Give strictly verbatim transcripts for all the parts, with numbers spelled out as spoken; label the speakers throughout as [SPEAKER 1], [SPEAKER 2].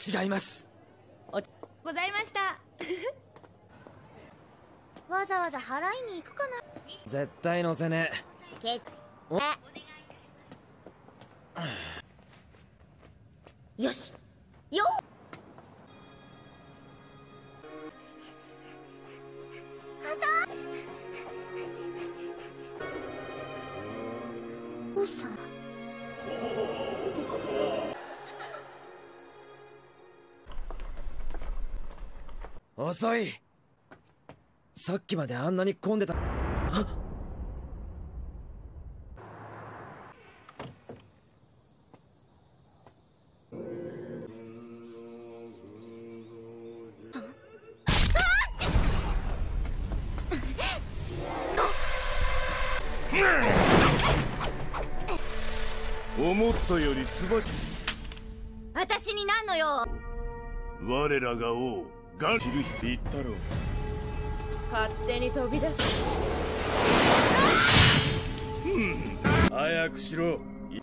[SPEAKER 1] 違います。
[SPEAKER 2] おございました。
[SPEAKER 3] わざわざ払いに行くかな。
[SPEAKER 1] 絶対乗せね
[SPEAKER 3] け
[SPEAKER 1] お
[SPEAKER 3] よしよおさん
[SPEAKER 1] 遅い。さっきまであんなに混んでた。はっ
[SPEAKER 4] 思ったよりすばし
[SPEAKER 3] 私になんのよ。
[SPEAKER 4] 我らが王が記して言ったろう。
[SPEAKER 2] 勝手に飛び出し
[SPEAKER 4] 早くしろ。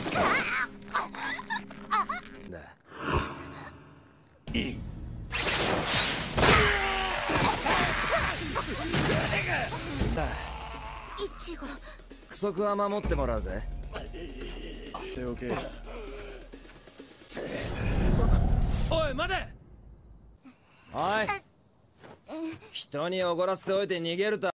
[SPEAKER 1] ないい
[SPEAKER 3] いちご
[SPEAKER 1] 不足は守ってもらうぜ。
[SPEAKER 4] 手おけ。
[SPEAKER 1] おい待て。おい人におごらせておいて逃げると